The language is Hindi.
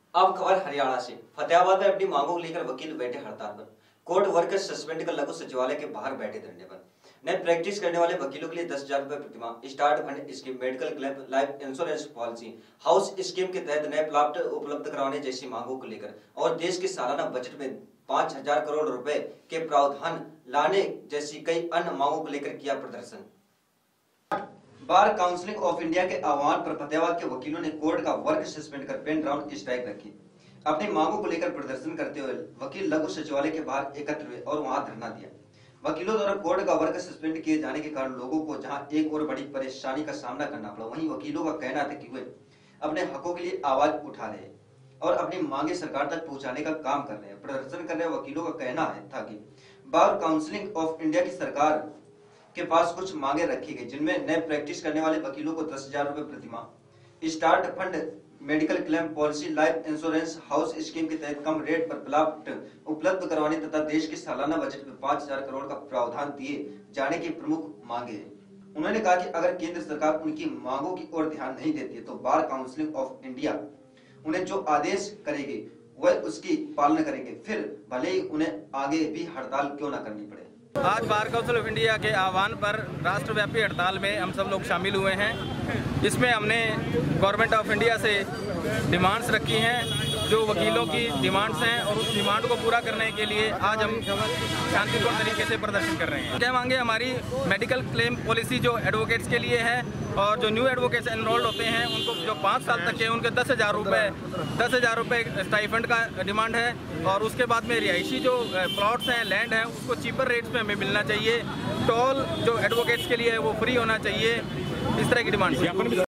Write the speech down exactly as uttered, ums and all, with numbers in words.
अब खबर हरियाणा से। फतेहाबाद में अपनी मांगों को लेकर वकील बैठे हड़ताल पर। कोर्ट वर्कर्स सस्पेंड कर लघु सचिवालय के बाहर बैठे धरने पर। नए प्रैक्टिस करने वाले वकीलों के लिए दस हजार रुपए प्रतिमाह start fund scheme, medical claim, life insurance policy, house scheme के तहत नए प्लॉट उपलब्ध करवाने जैसी मांगों को लेकर और देश के सालाना बजट में पांच हजार करोड़ रुपए के प्रावधान लाने जैसी कई अन्य मांगों को लेकर किया प्रदर्शन। बार काउंसिल ऑफ इंडिया के आह्वान पर फतेहाबाद के वकीलों ने कोर्ट का वर्क सस्पेंड कर पेन ड्राउन स्ट्राइक रखी। अपनी मांगों को लेकर प्रदर्शन करते हुए वकील लघु सचिवालय के बाहर एकत्र हुए और वहां धरना दिया। वकीलों द्वारा कोर्ट का वर्क सस्पेंड किए जाने के कारण लोगों को जहां एक और बड़ी परेशानी का सामना करना पड़ा, वहीं वकीलों का कहना था कि वे अपने हकों के लिए आवाज उठा रहे हैं और अपनी मांगे सरकार तक पहुंचाने का काम कर रहे हैं। प्रदर्शन कर रहे वकीलों का कहना है था कि बार काउंसिल ऑफ इंडिया की सरकार के पास कुछ मांगे रखी गई, जिनमें नए प्रैक्टिस करने वाले वकीलों को दस हजार रुपए प्रतिमाह start fund, medical claim policy, life insurance, house scheme के तहत कम रेट पर प्लॉट उपलब्ध करवाने तथा देश के सालाना बजट में पांच हजार करोड़ का प्रावधान दिए जाने की प्रमुख मांगे हैं। उन्होंने कहा कि अगर केंद्र सरकार उनकी मांगों की ओर ध्यान नहीं देती है तो बार काउंसिल ऑफ इंडिया उन्हें जो आदेश करेगी वह उसकी पालना करेंगे, फिर भले ही उन्हें आगे भी हड़ताल क्यों न करनी पड़े। आज बार काउंसिल ऑफ इंडिया के आह्वान पर राष्ट्रव्यापी हड़ताल में हम सब लोग शामिल हुए हैं। इसमें हमने गवर्नमेंट ऑफ इंडिया से डिमांड्स रखी हैं, जो वकीलों की डिमांड्स हैं, और उस डिमांड को पूरा करने के लिए आज हम शांतिपूर्ण तरीके से प्रदर्शन कर रहे हैं। क्या मांगे? हमारी मेडिकल क्लेम पॉलिसी जो एडवोकेट्स के लिए है, और जो न्यू एडवोकेट्स एनरोल्ड होते हैं उनको जो पाँच साल तक के उनके दस हज़ार रुपये दस हज़ार रुपये स्टाइफंड का डिमांड है। और उसके बाद में रिहायशी जो प्लॉट्स हैं, लैंड है, उसको चीपर रेट्स पे हमें मिलना चाहिए। टोल जो एडवोकेट्स के लिए है वो फ्री होना चाहिए। इस तरह की डिमांड है।